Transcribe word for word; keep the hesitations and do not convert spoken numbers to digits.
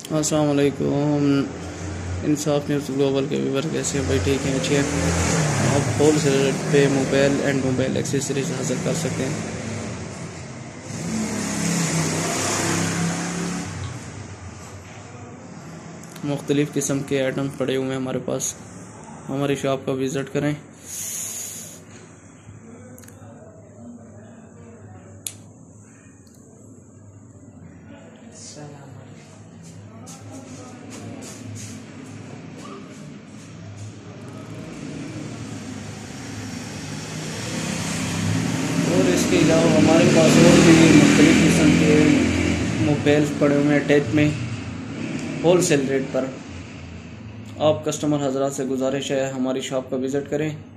अस्सलाम वालेकुम। Insaf news global के व्यूवर कैसे हैं भाई? ठीक हैं, अच्छे हैं। आप होल सेल रेट पे मोबाइल एंड मोबाइल एक्सेसरीज हासिल कर सकते हैं। मुख्तलिफ़ किस्म के आइटम पड़े हुए हैं हमारे पास। हमारी शॉप का विज़िट करें। और इसके अलावा हमारे पास और भी मुख्तलिफ़ किस्म के मोबाइल पड़े हुए हैं टच में होल सेल रेट पर। आप कस्टमर हजरात से गुजारिश है हमारी शॉप का विज़िट करें।